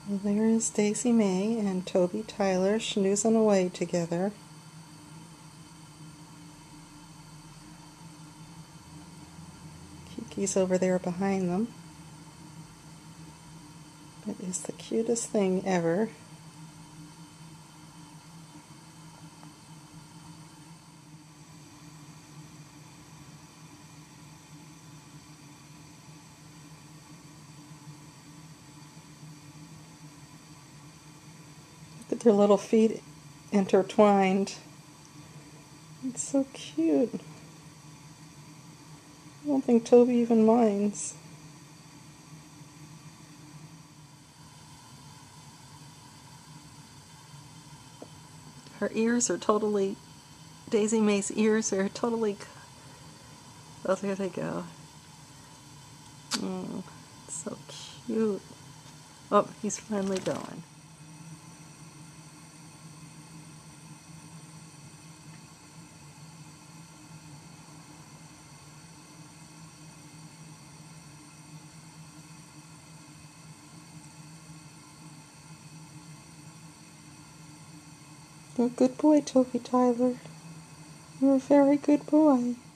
Well, there is Daisy May and Toby Tyler schnoozing away together. Kiki's over there behind them. It is the cutest thing ever. Look at their little feet intertwined. It's so cute. I don't think Toby even minds. Her ears are totally, Daisy May's ears are totally, oh, there they go. Oh, so cute. Oh, he's finally going. You're a good boy, Toby Tyler. You're a very good boy.